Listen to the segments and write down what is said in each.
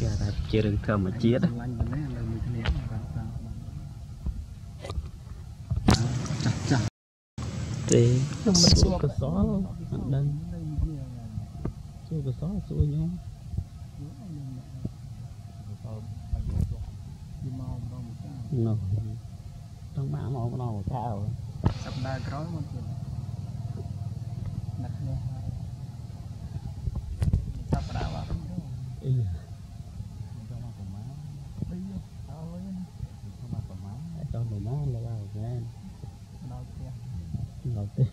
là chia đường thơm mà chia đó thì nó mất xuống cái xó đang xuống cái xó xuống nhau no trong mã màu màu cao sắp đai cối một chuyện đặt lên sắp đá vào cho người nó là vào nghe đầu tiên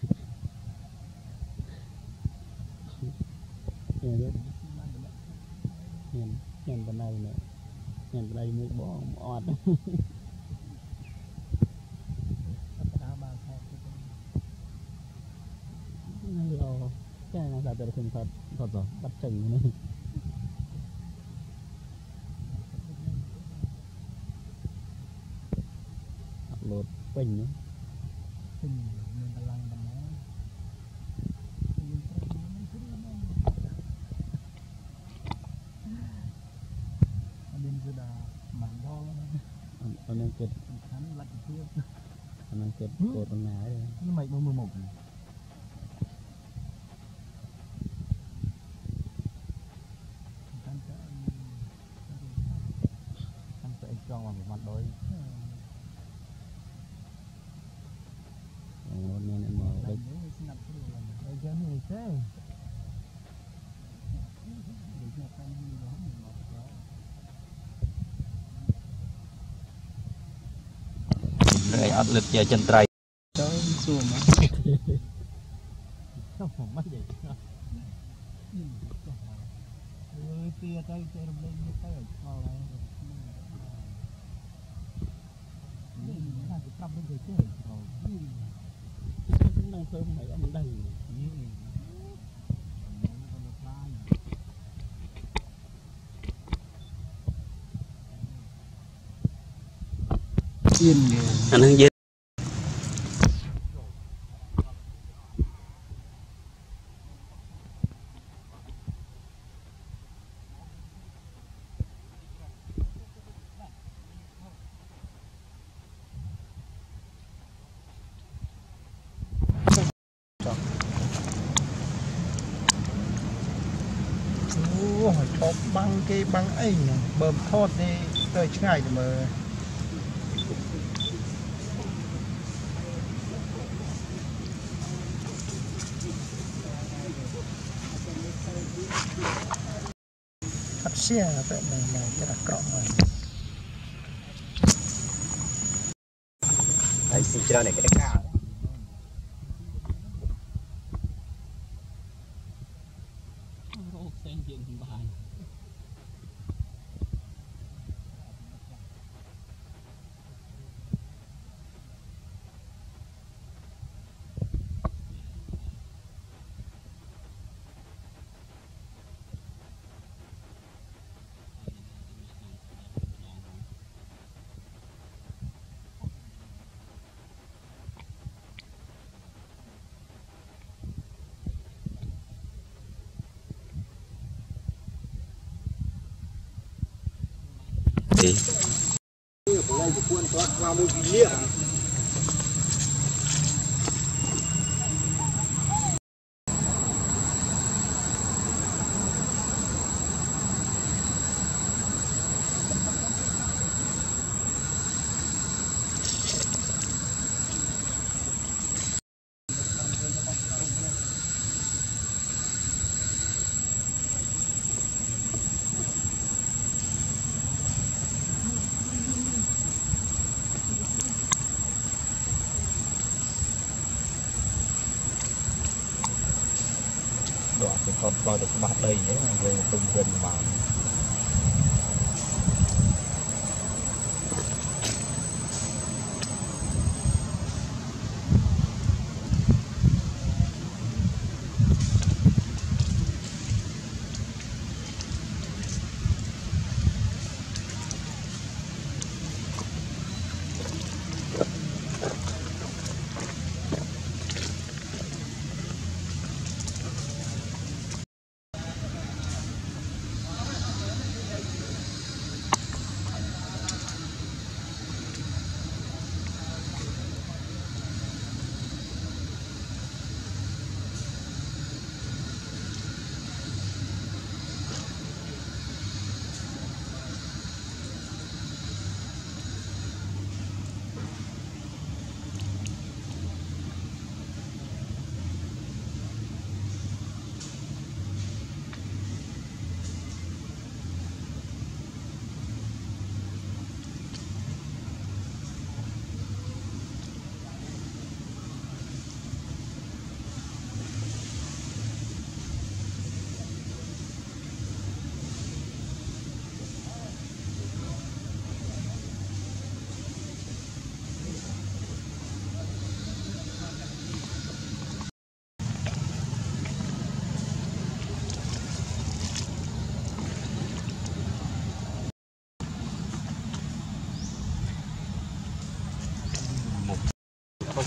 nhìn bên này nè nhìn bên đây mua bó ọt cái này là từ thường thật rồi bắt chừng này lột quỳnh nữa anh kết anh kết cột con nào nó mày bao một anh sẽ cho vào một mặt đôi nên em mở đây cái này thế đây áp lực về chân trái đó xuống mà không mất gì tia tay chơi lên như cái ở kho này là cái trăm bên dưới chơi rồi năng thơm này ăn đầy anh ăn dê chọc băng cái băng ấy bơm thốt đi tới ngày thì mà phát xe vậy này cái là cọ này đấy xì cho này cái cao thì đoạn thì còn coi được mặt đây nhé về tung gần vào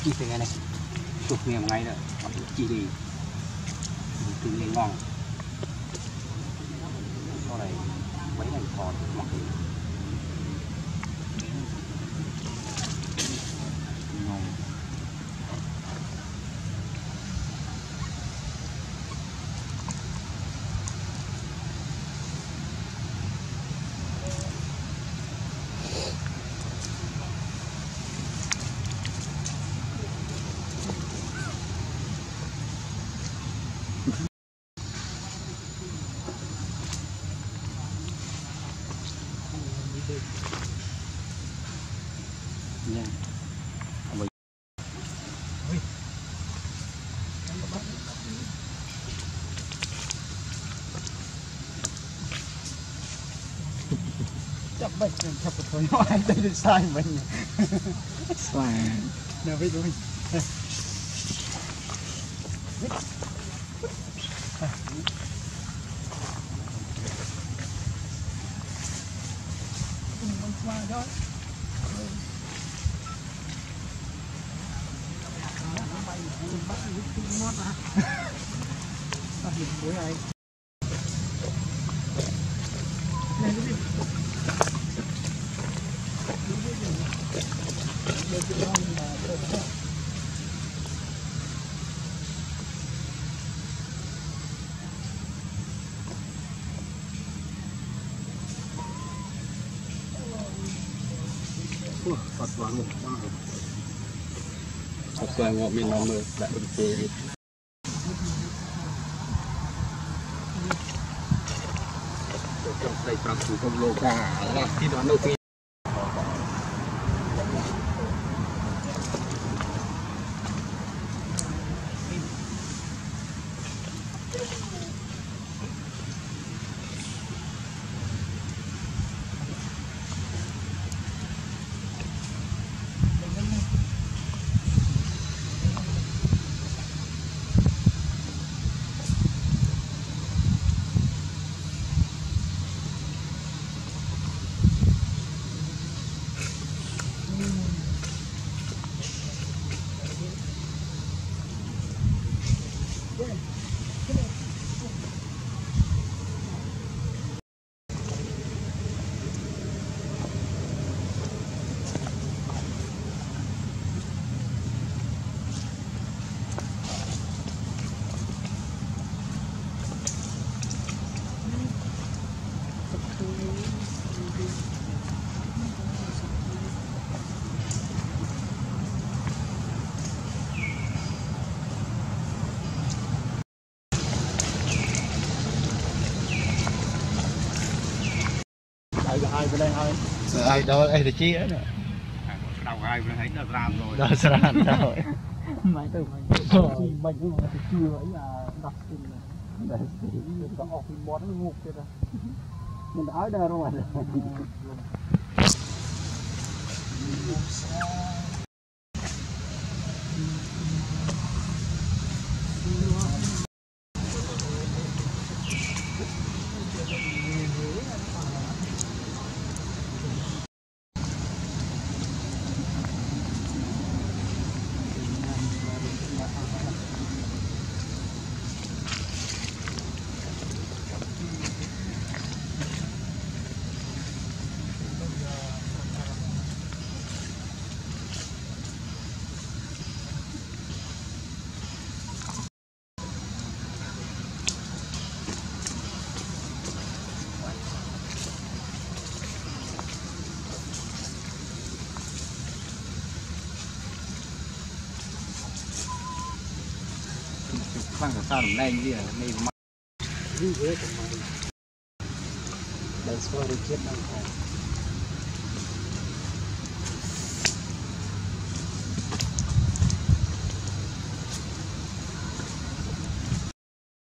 chi từ ngày này chụp miệng ngay rồi chi thì từ miệng ngon sau này mấy ngày thò mặc ngon nha chập bệnh chập một thôi nó anh đây được sai mình sai nào biết rồi qua thôi bắt những mót à bắt những cuối này này cái gì Phật vàng một ba Phật vàng ngọ mình làm được đại được chơi trong đây trong thủ công lô cả là khi đó đầu tiên ai bên đây thôi ai đâu ai thì chia đó đầu ai bên thấy nó làm rồi đó làm rồi mấy từ mình cũng là chưa ấy là Dustin này để có học phim bón nó ngục kia rồi mình đã ở đây rồi khoan sao đầm đen gì à này mà đây số đi chết đang